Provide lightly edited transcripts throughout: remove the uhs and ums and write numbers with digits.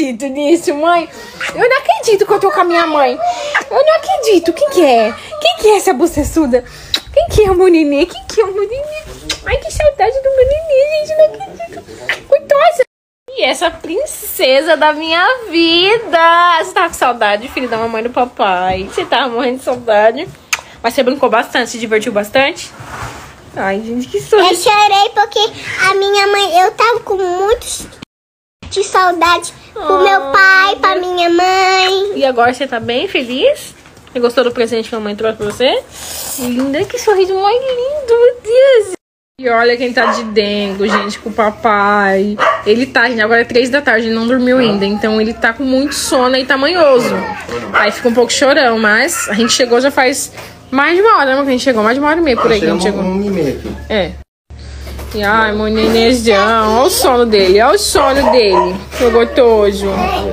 acredito nisso, mãe. Eu não acredito que eu tô com a minha mãe. Eu não acredito. Quem que é? Quem que é essa buceçuda? Quem que é o meu nenê? Quem que é o meu nenê? Ai, que saudade do meu nenê, gente. Não acredito. Coitosa. E essa princesa da minha vida. Você tá com saudade, filho da mamãe e do papai? Você tá morrendo de saudade? Mas você brincou bastante, se divertiu bastante? Ai, gente, que sonho. Eu chorei porque a minha mãe... Eu tava com muito de saudade pro meu pai, pra minha mãe. E agora você tá bem feliz? Você gostou do presente que a mamãe trouxe pra você? Linda, que sorriso mais lindo, meu Deus. E olha quem tá de dengo, gente, com o papai. Ele tá, gente, agora é 3 da tarde, ele não dormiu ainda. Então ele tá com muito sono e tamanhoso. Aí fica um pouco chorão, mas a gente chegou já faz mais de uma hora, né? Que a gente chegou, mais de 1h30 por aí que a gente chegou. 1h30 aqui. É. E ai, meu nenezão, olha o sono dele, olha o sono dele. Seu gostoso.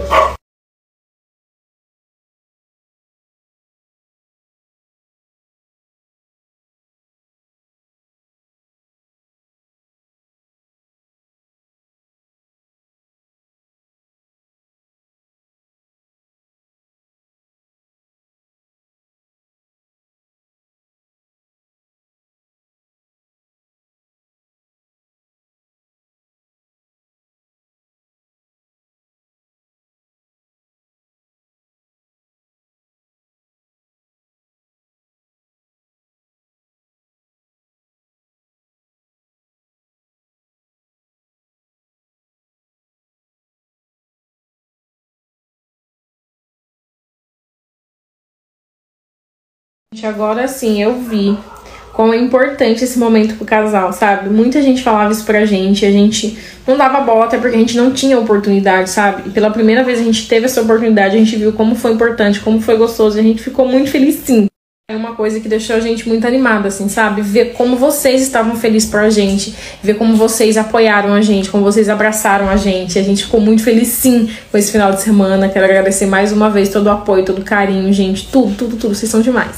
Agora sim, eu vi como é importante esse momento pro casal, sabe? Muita gente falava isso pra gente, a gente não dava bola até porque a gente não tinha oportunidade, sabe? E pela primeira vez a gente teve essa oportunidade, a gente viu como foi importante, como foi gostoso, e a gente ficou muito feliz sim. É uma coisa que deixou a gente muito animada, assim, sabe? Ver como vocês estavam felizes pra gente, ver como vocês apoiaram a gente, como vocês abraçaram a gente ficou muito feliz sim com esse final de semana. Quero agradecer mais uma vez todo o apoio, todo o carinho, gente, tudo, vocês são demais.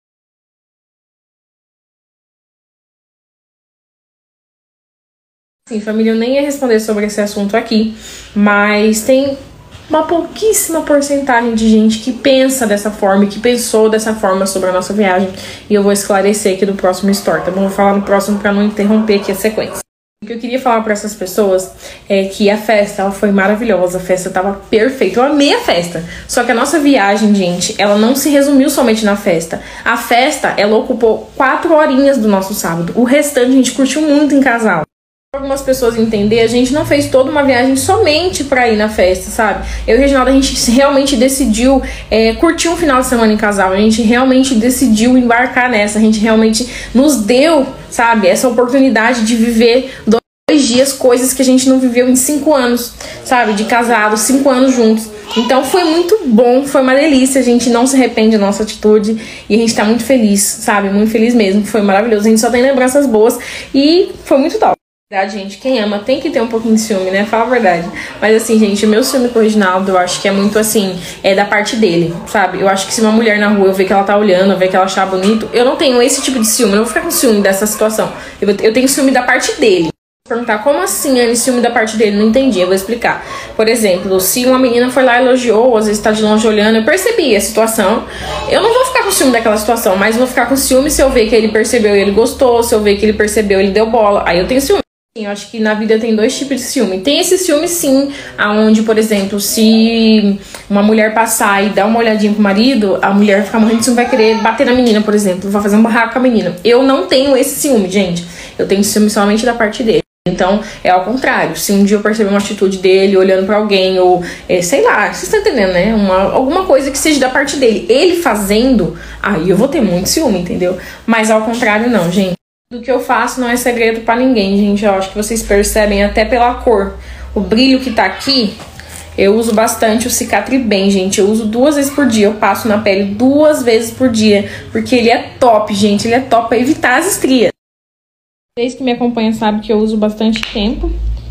Sim, família, eu nem ia responder sobre esse assunto aqui, mas tem uma pouquíssima porcentagem de gente que pensa dessa forma e que pensou dessa forma sobre a nossa viagem. E eu vou esclarecer aqui no próximo story, tá bom? Vou falar no próximo pra não interromper aqui a sequência. O que eu queria falar pra essas pessoas é que a festa, ela foi maravilhosa, a festa tava perfeita, eu amei a festa. Só que a nossa viagem, gente, ela não se resumiu somente na festa. A festa, ela ocupou 4 horinhas do nosso sábado. O restante a gente curtiu muito em casal. Para algumas pessoas entender, a gente não fez toda uma viagem somente pra ir na festa, sabe? Eu e o Reginaldo, a gente realmente decidiu curtir um final de semana em casal. A gente realmente decidiu embarcar nessa. A gente realmente nos deu, sabe, essa oportunidade de viver 2 dias, coisas que a gente não viveu em 5 anos, sabe? De casado, 5 anos juntos. Então foi muito bom, foi uma delícia, a gente não se arrepende da nossa atitude e a gente tá muito feliz, sabe? Muito feliz mesmo, foi maravilhoso. A gente só tem lembranças boas e foi muito top. Gente, quem ama tem que ter um pouquinho de ciúme, né? Fala a verdade. Mas assim, gente, o meu ciúme com o Reginaldo, eu acho que é muito assim, da parte dele, sabe? Eu acho que se uma mulher na rua eu ver que ela tá olhando, eu ver que ela achar bonito, eu não tenho esse tipo de ciúme, eu não vou ficar com ciúme dessa situação. Eu tenho ciúme da parte dele. Perguntar como assim é ciúme da parte dele, não entendi, eu vou explicar. Por exemplo, se uma menina foi lá e elogiou, às vezes tá de longe olhando, eu percebi a situação, eu não vou ficar com ciúme daquela situação, mas vou ficar com ciúme se eu ver que ele percebeu e ele gostou, se eu ver que ele percebeu e ele deu bola, aí eu tenho ciúme. Eu acho que na vida tem 2 tipos de ciúme. Tem esse ciúme sim, aonde, por exemplo, se uma mulher passar e dar uma olhadinha pro marido, a mulher fica morrendo de ciúme, vai querer bater na menina, por exemplo, vai fazer um barraco com a menina. Eu não tenho esse ciúme, gente. Eu tenho ciúme somente da parte dele. Então, é ao contrário. Se um dia eu perceber uma atitude dele olhando pra alguém, ou sei lá, vocês estão entendendo, né? Alguma coisa que seja da parte dele, ele fazendo, aí eu vou ter muito ciúme, entendeu? Mas ao contrário, não, gente. Do que eu faço não é segredo pra ninguém, gente. Eu acho que vocês percebem até pela cor. O brilho que tá aqui, eu uso bastante o Cicatribem, gente. Eu uso 2 vezes por dia. Eu passo na pele 2 vezes por dia. Porque ele é top, gente. Ele é top pra evitar as estrias. Vocês que me acompanham sabem que eu uso bastante tempo.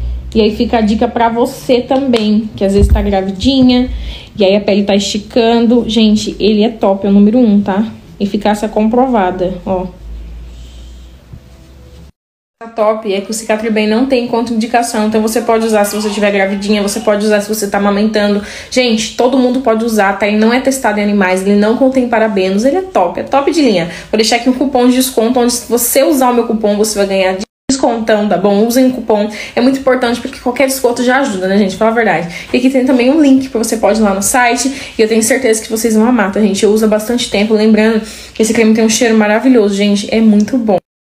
E aí fica a dica pra você também, que às vezes tá gravidinha, e aí a pele tá esticando. Gente, ele é top, é o número 1, tá? Eficácia comprovada, ó. top é que o Cicatribem não tem contraindicação, então você pode usar se você estiver gravidinha, você pode usar se você tá amamentando. Gente, todo mundo pode usar, tá? Ele não é testado em animais, ele não contém parabenos, ele é top de linha. Vou deixar aqui um cupom de desconto, onde se você usar o meu cupom, você vai ganhar descontão, tá bom? Usem o cupom, é muito importante porque qualquer desconto já ajuda, né, gente? Fala a verdade. E aqui tem também um link que você pode ir lá no site e eu tenho certeza que vocês vão amar, tá, gente? Eu uso há bastante tempo, lembrando que esse creme tem um cheiro maravilhoso, gente, é muito bom.